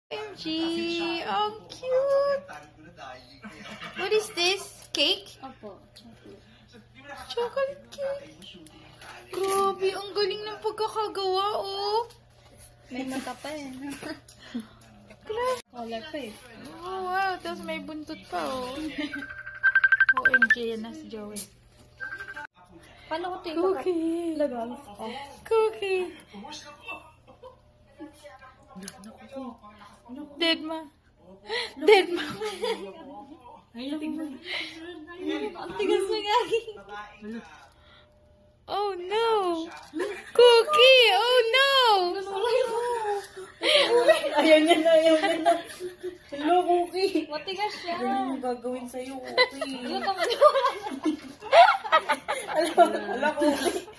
OMG, oh cute! What is this? Cake? Opo, chocolate. Chocolate cake? Grabe, ang galing ng pagkakagawa, oh! May mata pa eh. Grabe. Color pa eh. Oh, wow, tapos may buntot pa, oh. OMG, yan na si Joey. Paano ko ito Cookie! lagal? Oh. Cookie! Dead ma. Dead ma. Ang tigas na gagi. Oh no! Cookie! Oh no! Ayaw niya na. Hello, Cookie. Matigas siya. Ano yung gagawin sa'yo, Cookie? Ano ka man? Ala, Cookie.